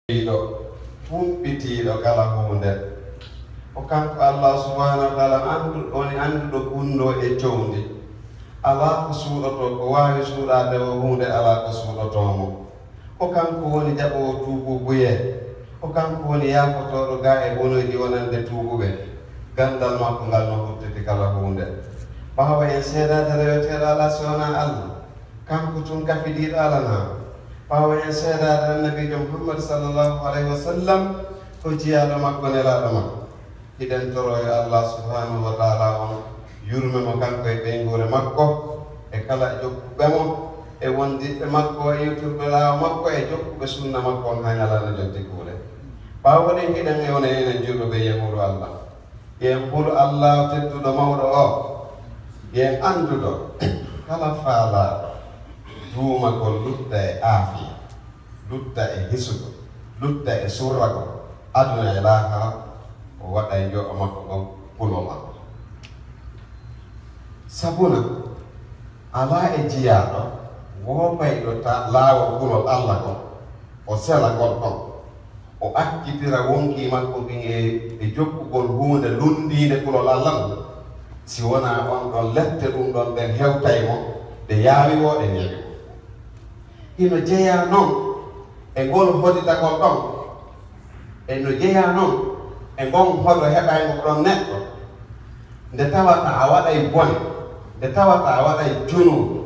humpitiiɗo kala hunde o kanko Allah subhanahu wa ta'ala anduɗo gunndo e jowndi ala ko suuɗoto ko waawi suuɗaade o hunde ala ko suuɗotomo o kanko woni jaɓowo tuububuye o kanko woni yaafotoɗo ga e bonoji wonande tuubuɓe gandal makko ngal no huttiti kala hunde ɓaawa en seedade reweteɗo ala si wona Allah kanko tun kafidiɗo alana ɓaawa en seedade annabijo Muhammad sallllahu alayhi wa sallam ko jiyaɗo makko nelaɗo makko hiɗen toro e Allah subhanahu wa ta'ala on yurme mo kanko e ɓeygure makko e kala jokkuɓe mo e wondiɓe makko e yewtirɓe laawa makko e jokkuɓe sunna makko on ha ñalano jonti kuule ɓaawa ɗen hiɗen e wona enen juuɗoɓe yemuɗo Allah yen ɓuuro Allah tedduɗo mawɗo o yen anduɗo kala faalaɗo duumagol lutta e aafiya lutta e hisugo lutta e surrago aduna e laakara o waɗa e joɗo makko gon pulo makko sabuna ala e jiyaɗo woopayɗo laawa pulol Allah gon o sela gol ɗon o akkitira wonki makko ɗin e jokkugol hunde lundinde pulol Allah si wona on ɗon lette ɗum ɗon ɓen hewtay mo ɗe yaawi wo ɗe ñawi mo ino jeeya noon e ngol hoditagol ɗon eno jeeya noon e ngon hoɗo heɓaymo ɗon neɗɗo nde tawata a waɗay bone nde tawata a waɗay junubu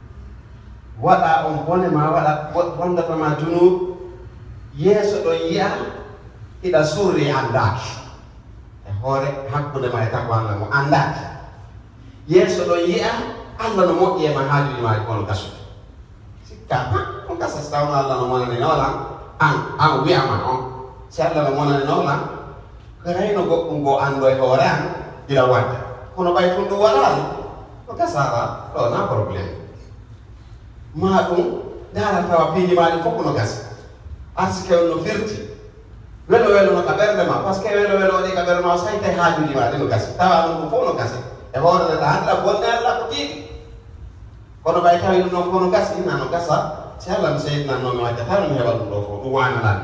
waɗa on bone ma waɗa hondatama junubu yeeso ɗon yiya iɗa surri andaki e hoore hakkude ma e tako Allah mo andaki yeeso ɗon yiya Allah no moƴƴi e ma haajuji ma kono gasude on gasa so tawno Allah no monani noolan an wiyama on si Allah no monani noolan ko rayno goɗɗum go anndo e hoore an ila wadde kono ɓay tun ɗum waɗaali ko gasara ɗo na probléme ma ɗum dara tawa piiji maɗi fof no gasi arsike on no firti welo welo no ka ɓernde ma par ce que welo welo waɗi ka ɓernde ma sayte haajuji maɗi no gasi tawa ɗum ɗum fof no gasi e hoore nde ta annda bonde Allah ko tiiɗi kono ɓay tawi ɗum noon fof no gasi inna no gasa si Allah mi seydinanno mi wajjata no mi heɓa ɗum ɗo fof ɗum wanananni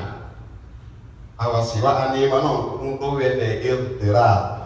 awa si waɗanima noon ko ɗum ɗo wiyete irtirar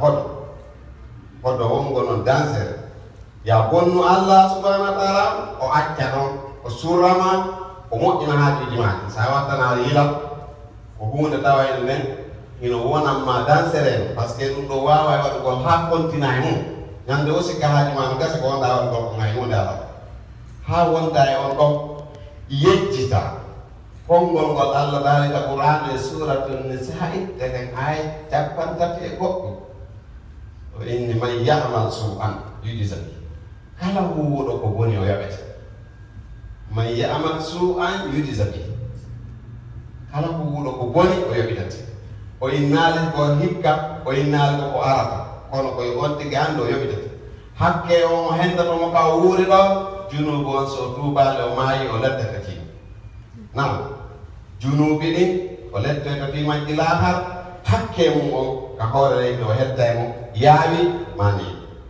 hoɗo wongo noon danger ya bonnu Allah subhanahu wa ta'ala o acca ɗon o surrama o moƴƴina haajuji maɗi sa wattana yila ko hunde tawa en nden ino wonanma dansere par ce que ɗum ɗo wawa e waɗugol ha kontina e mum ñande o sikka haaji ma no gasa ko wonɗa waɗugol ko ngay hunde ala ha wonda e on ɗon yejjita konngol ngol Allah daalika Qur'an e suratul nisa'i tenen ay capantati e goɗɗum o inni man ya'mal su'an yujza bihi kala huwuɗo ko boni o yaɓete man ya'mal su'an yujza bihi kala huwuɗo ko boni o yoɓitete o innaali ko hikka o innaali ko arata kono koye on tigi hannde o yoɓitete hakke o mo hendotomo ka o wuuri ɗo junubu on so tuubaali o maayi o leddete fii nam junuubi ɗin o leddete fii majji laatar hakke mum o ka hoore leydi o hedday mo yaawi mani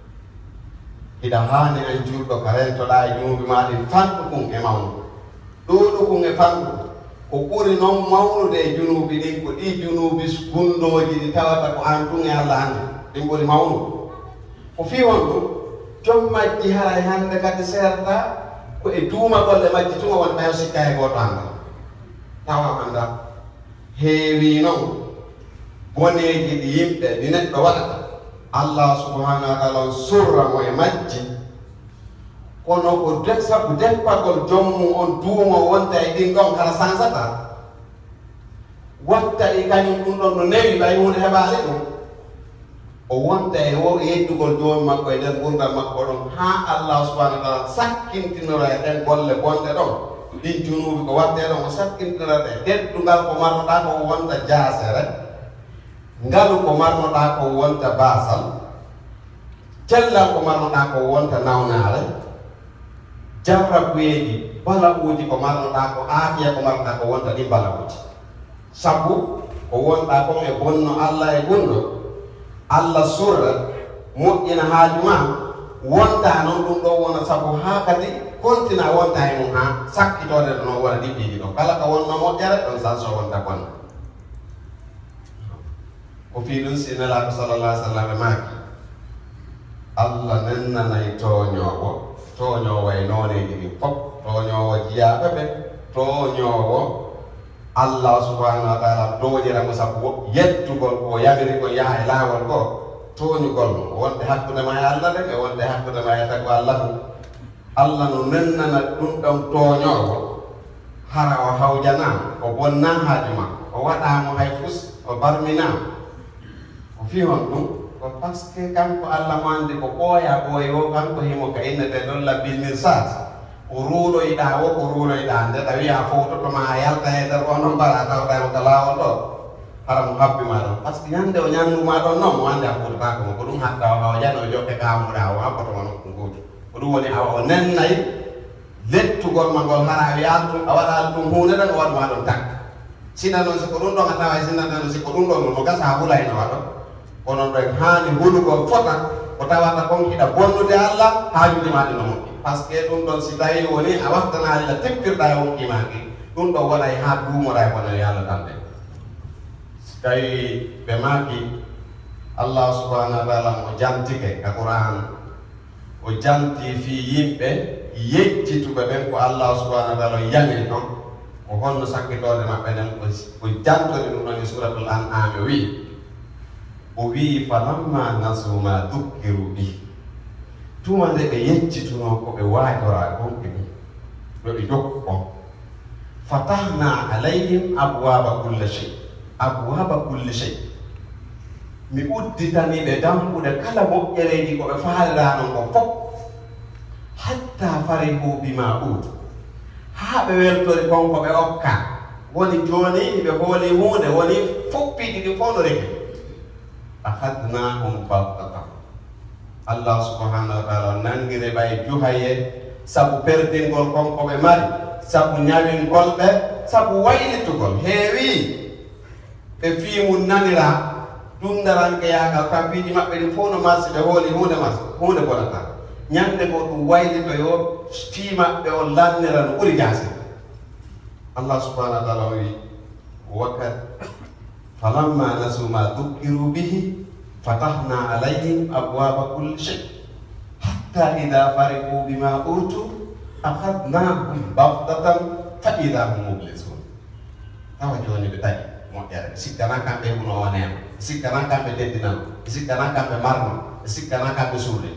hiɗa haani an julɗo ka rentoɗa e junuubi ma ɗin fanɗukun e mawnudu ɗuuɗukun e fanɗuku ko ɓuri noon mawnude e junuubi ɗin ko ɗi junuubi gundooji ɗi tawata ko an tun e Allah hannde ɗin ɓuri mawnudu ko fii won ɗum jom majji haray hannde kadi seerta ko e duuma golle majji tuma wonta yo sikka e gooto annda tawa annda heewi noon boneeji ɗi yimɓe ɗi neɗɗo waɗata Allah subhanahu wa ta'ala on surra mo e majji kono ko sabu deppagol jommum on duumo wonta e ɗin ɗon kala sansata watta e kañum ɗum ɗon no newi ɓay hunde heɓaali ɗum o wonta e wo yeddugol joomi makko e nden gurdal makko ɗon ha Allah subhanahu wa ta'ala sakkintinora e ɗen golle bonɗe ɗon ɗin junuubi ko watte ɗon o sakkintinora e teddugal ko marnoɗa ko wonta jaasere ngalu ko marnoɗa ko wonta baasal cellal ko marnoɗa ko wonta nawnaare jarrabuyeji bala'uuji ko marnoɗa ko aafiya ko marnoɗa ko wonta ɗi bala'uuji sabu ko wonɗa kon e bonno Allah e gunno Allah surra moƴƴina haaju ma wonta non ɗum ɗo wona sabu ha kadi kontina wonta e mum ha sakkitode ɗo no wona ɗiɗɗiji ɗo kala ka wonno moƴƴere ɗon sanso wonta bonna ko fi ɗum si nelaɗo sallallah alih sallam e maaki Allah nennanayi toñowo e noneji ɗin fof toñowo jiyaɓe ɓe toñowo Allah subhanahu wa taala doƴiramo sabu yettugol ko yamiri ko yaha e laawol goo toñugol wonde hakkude ma e Allah de e wonde hakkude ma e tago Allah ɗum Allah no nennana ɗum ɗon toñowo hara o hawjanama o bonna haaju ma o waɗamo hay fus o barminama o fi hon ɗum ko par ce que kanko Allah mo andi ko ɓooya ɓooyi o kanko himo ka innete ɗon labbil mirsat o ruuɗoyɗa o ko ruuɗoyɗa nde tawi a fowtotoma a yalta e nder onon mbara tawtamo ka laawol ɗo hara mo habbima ɗon par ce que ñande o ñanduma ɗon noon mo andi a fototako mo ko ɗum hatta o hawjani o jokke kamuɗa o habbotoma nokku goto ko ɗum woni awa o nennayi lettugol ma ngol hara a wiya ɗum a waɗa ɗum hunde ɗen o waɗuma ɗon tak sina noon siko ɗum ɗon a tawa sinna noon siko ɗum ɗon no gasa ha hulayno waɗo kono ɗon haani hulugol fota ko tawata kon hiɗa bonnude Allah haajude maɗe no moƴƴi par ce que ɗum ɗon si tawi woni a wattanaali la teppirɗa e wonqimaki ɗum ɗon waɗay ha duumora e bono yo Allah tande si tawi ɓe maaki Allah subhanahu wa taala o jantike ka Qur'an o janti fi yimɓe yejjituɓe ɓen ko Allah subhanahu wa taala yamiri ɗon ko honno sakkitode maɓɓe nden ko jantori ɗum ɗon e suratul An'am o wi o wi falamma nasu ma dukkiru bi tuma nde ɓe yejjituno ko ɓe waajora gonɓe ɗum ɗo ɓe dokku on fatahna alayhim abwaba kulle chey mi udditani ɓe dambuɗe kala moƴƴereji ko ɓe faaliranon ko fof hatta farihu bima utu ha ɓe weltori konko ɓe okka woni joni ɓe hooli hunde woni foppiɗi ɗi fof no reki akhadnahum baghtatan Allah subhanahu wa taala nangire ɓay juhaye sabu perdingol konko ɓe mari sabu ñawingol ɓe sabu waylitugol heewi ɓe fiimu nanira dundarankeyagal kampiji maɓɓe ɗi fof no marsi ɓe hooli hunde bonata ñande go ɗum waylito yo fii maɓɓe o lannira no ɓuri jaasi Allah subhanahu wa taala wi wakkat falamma nasu ma dukkiru bihi fatahna alayhim abwaba kulli shay hatta idha fariqu bima utu akhadnahum baghtatan fa idha hum mublisun tawa joni ɓe taƴi moƴƴere sikkana kamɓe huno wonema sikkana kamɓe teddinano sikkana kamɓe marno sikkana kamɓe suurde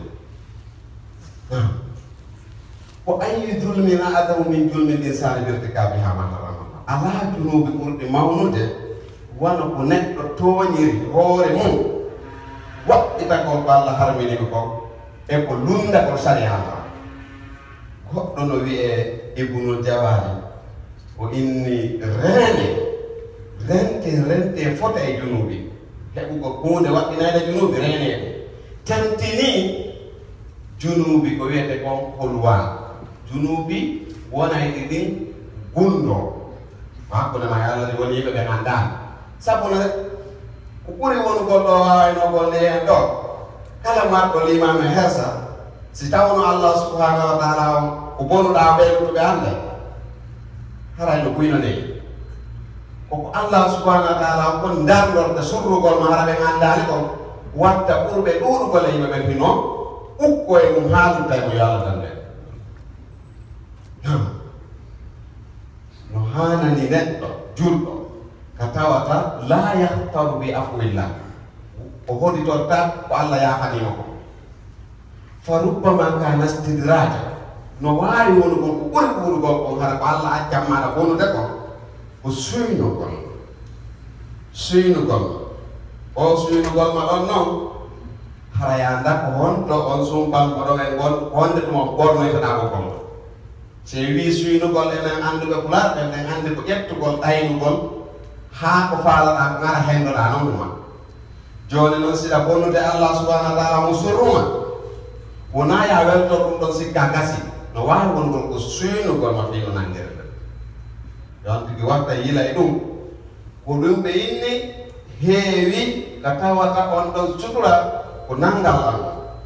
ko ayi zulmin adamu min julmin insani birtikabi ha ma harama ala junubi ɓurɗi mawnude wona ko neɗɗo tooñiri hoore mum waɗɗitagol ko Allah harminimi ko e ko lundagol sariyama goɗɗo no wiye Ibnul Jawari o inni rente fota e junubi heɓugo hunde waɗɗinayde junubi rene tantini junubi ko wiyete kon holwa junubi wona e ɗiɗin gundo hakkude ma Allah ni woni yimɓe ɓe andani sabu no ko ɓuri wonugol ɗo wawaynogol nde hen ɗo kala marɗo limame hersa si tawno Allah subhanahu wa taala on ko bonuɗa ɓeyduɓe ande haray no buyno neyi koko Allah subhanahu wa taala on kon darlorde surrugol ma hara ɓe andani kon watta ɓurɓe ɗuɗugol e yimɓe ɓen hino ukko e mum haaludda mo yo Allah dande no hanani neɗɗo julɗo ka tawata la yahtaru bi afwillah o hoɗitorta ko Allah yafanima ko fa rubbama kana stidraja no wawi wonugol ko ɓuri ɓurugol kon hara ko Allah accammaɗa bonude kon ko suynugol o suynugol ma ɗon noon hara yanda ko honto on sumpanko ɗo e wonde ɗum ɓornoytoɗamo konko se wi suynugol enen anduɓe pular enen andi ko ƴettugol ɗaynugol ha ko faalaɗa ko ngara hendoɗa noon ɗuma joni noon siɗa bonnude Allah subhanahu wa taala mo surruma wona ya welto ɗum ɗon sikka gasi no wawi wongol ko suynugol ma fino nangirde yon tigi watta yila e ɗum ko ɗum ɓe inni heewi ka tawata on ɗon sutura ko nangal Allah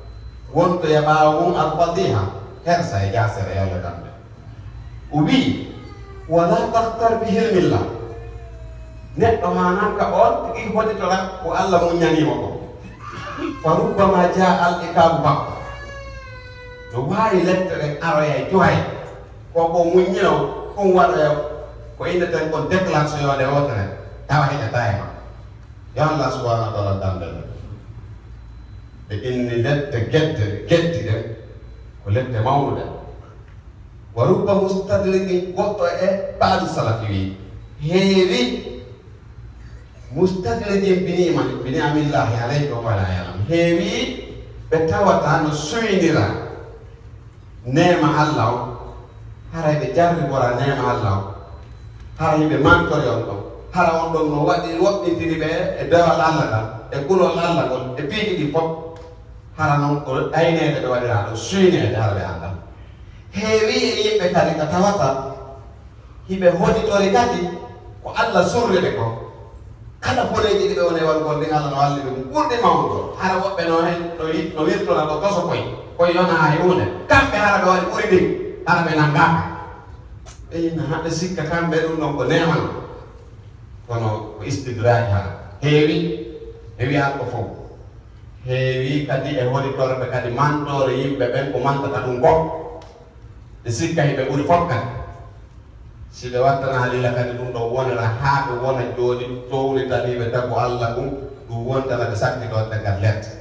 wonto ya ɓaawa mum alfadiha hersa e jasere yalla kamɓe o wi wala tahtar bi hilmillah neɗɗo hananka on tigi hoɗitora ko Allah muñanima ko fa rubbama jaa al ikabu makko no wawi lettere aroya johay koko muññino ɗum waɗoyo ko indeten kon déclaration yode wotere tawa heƴata e ma yo Allah subhanahu wa taala dandel e inni lette geddi ɗen ko lette mawnuɗe wa rubba mustadrikin goɗɗo e baadu salafi wi heewi mustadrijin biniyamillahi alayhi wa wala yalam heewi ɓe tawata no suynira nema Allah o hara ɓe jarribora nema Allah o hara yimɓe mantori on ɗon hara on ɗon no waɗi woɗɗintiri ɓe e dewal Allah ɗam e kulol Allah ngol e piiji ɗi fof hara noon ko ɗaynede ɓe waɗira ɗo suynede hara ɓe andal heewi e yimɓe kadi ka tawata hiɓe hoɗitori kadi ko Allah surriɓe ko kala boleji ɗi ɓe woni walgol ɗi Allah no walli ɗum ɓurɗi mawnugo hara woɓɓe no hen no wirtona ɗo toso koye yona ha hunde kamɓe hara ɓe waɗi ɓuri ɗin hara ɓe nanngaka ɓe yinna haɓe sikka kamɓe ɗum ɗon ko neman kono ko istidraji hara heewi ɓe wiyan ko fof heewi kadi e hoɗitorɓe kadi mantore yimɓe ɓen ko mantata ɗum ko ɓe sikka hiɓe ɓuri fof kadi si ɓe wattana lila kadi ɗum ɗo wonira haa ɓe wona jooɗi townitaniɓe tago Allah ɗum ɗum wontana ɓe sakkitoɗe kadi lette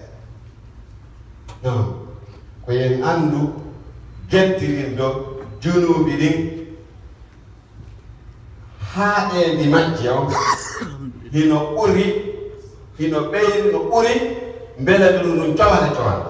non ko yen anndu geddirin ɗo junuuɓi ɗin haaɗeedi majji o hino ɓuri hino ɓeyri no ɓuri mbele ɗum ɗum cowade cowade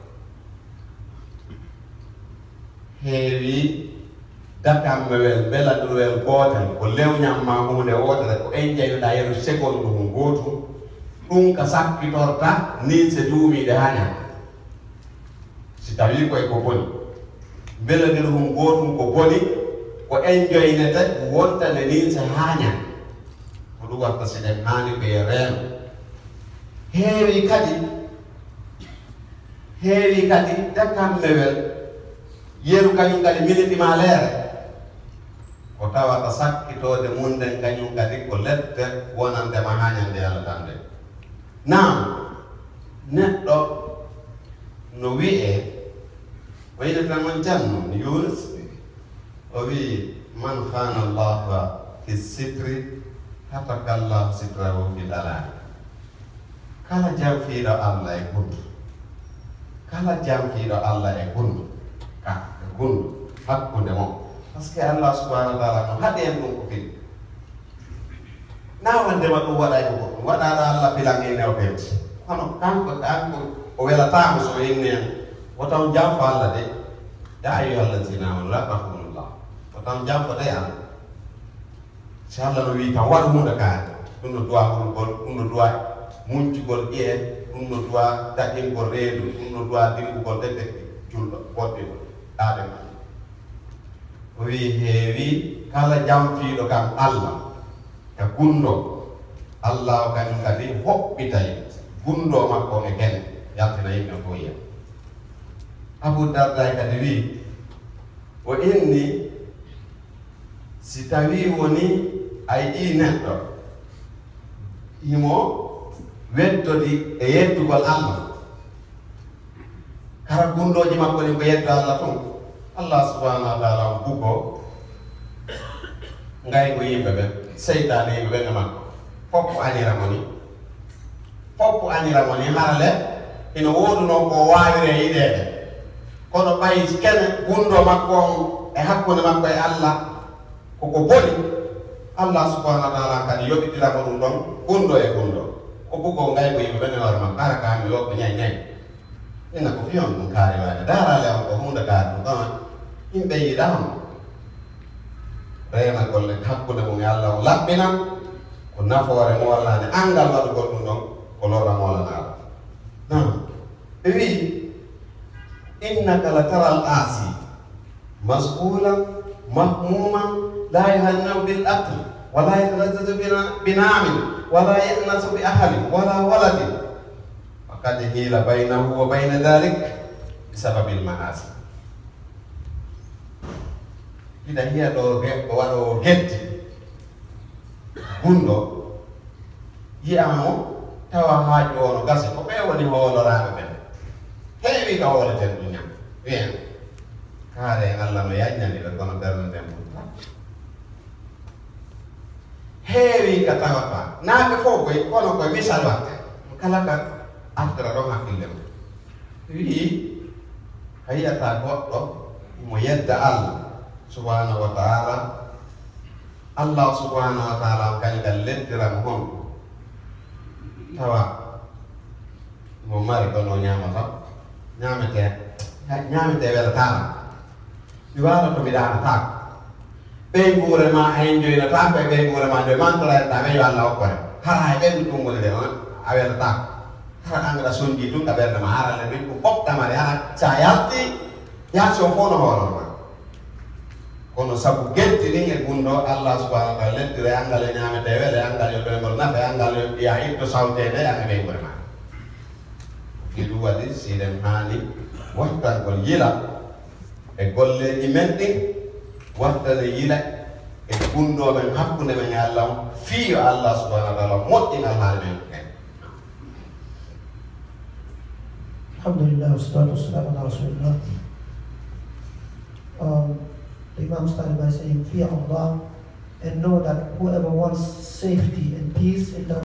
heewi dakammewel belaɗurwel gootel ko lewñamma hunde wotere ko en ƴeyɗa yeru seconde ɗum gootum ɗum ka sakkitorta ni se duumiɗe haña si tawi koye ko boni belaɗir hum gootum ko boni ko en joynete wontane ni se haña ko ɗum watta siɗen haani koye reeno heewi kadi dakammewel yeru kañum kadi militima leere ko tawata sakkitode munden kañum kadi ko lette wonandema hañande Allah dande naam neɗɗo no wi'e o yiɗata mon janno Yunus o wi man khana Allah fi sitri hataka Allah sitrahu fi dalal kala jamfiiɗo Allah e gundu kala jamfiiɗo Allah e gundu ka e gundu hakkunde mo par ce que Allah subhanahu wa taala no haɗi en ɗum ko fiɗi na wondema ɗum waɗay ko ɗum waɗaɗo Allah bilan e newɓeji kono kanko o welatama so inni en o taw jamfo Allah de ya ayyuhallazina amanu la tahunullah o taw jamfo de an si Allah no wi tan waɗ hunde kaari ɗum no duwa hulgol ɗum no duwa muncugol ƴiyee ɗum no duwa daƴingol reedu ɗum no duwa dimbugol ɗeɗɗe julɗo goɗɗiɗo ɗaɗe ma o wi heewi kala jamfiiɗo kam Allah e gundo Allah o kañum kadi hoɓɓitay gundo makko e gene yaltina yimɓe fof yiya Abu Darda kadi wi o inni si tawi woni a yiɗi neɗɗo himo weddodi e yeddugol Allah kala gundoji makko ni ko yeddo Allah tun Allah subhanahu wa ta'ala on bugo ngay ko yimɓe ɓe seytane yimɓe ɓe makko foppo anira mo ni harale ina woduno ko wawire yiɗede kono ɓay kene gundo makko on e hakkunde makko e Allah koko boni Allah subhanahu wa ta'ala kadi yoɓitiramo ɗum ɗon gundo e gundo ko bugo ngay ko yimɓe ɓe hoore makko kara kami yoɓɓe ñay ina ko fiyon ɗum kaari waade darale on ko hunde kaari ɗum ɗon yimɓe yiɗama reena golle hakkude mum e Allah o laɓɓina ko nafoore moolane angal waɗugol ɗum ɗon ko lorra moolanaɗo non ɓe wi innaka la tara al asi mas'ulan mahmuman la yuhannahu bil aqli wala yatalazzadu binamin wala ya'nasu bi ahli wala waladin faqad hila baynahu wa bayna dhalik bisababil maasi ida hiya ɗo waɗo geddi gunɗo yiyamo tawa haaju o no gasi ko ɓe woni hooloraɓe ɓen heewi ka hooleten ɗum ñam wiyen kaare en Allah no yaññani ɓe kono ɓernde nden ɓurta heewi ka tawata naaɓe fof koye kono koye misal watte kala ka artira ɗon hakkille mum wii a yiyata goɗɗo mo yedda Allah subhanahu wa ta'ala Allah subhanahu wa ta'ala kañgal leddiram hon tawa mo mari kono ñamata ñamete welatama mi wala to mi ɗanatako ɓey guure ma en joynatako e ɓey guure ma nde mantorayta ɓe yo Allah hokkore hara e ɓendu tungol de on a welatako hara angaɗa sondi ɗum ɗa ɓerde ma haralle ɗum ko ɓoftamare hara sa yalti yalti o fof no hoolonma kono sabu gettini e gunɗo Allah subhanahu wa ta'ala leddire angal e ñamete wele angal yo ɓeygol nafe angal ya itto sawtede anga ɓeygore ma kiɗum waɗi siɗen haani wattangol yila e golleji men ɗin wattane yila e gunɗoɓen hakkunde men e Allah on fiyo Allah subhanahu wa ta'ala moƴƴinal haali men hen. Alhamdulillah, wassalatu wassalamu ala rasulillah. The Imam started by saying, fear Allah and know that whoever wants safety and peace in the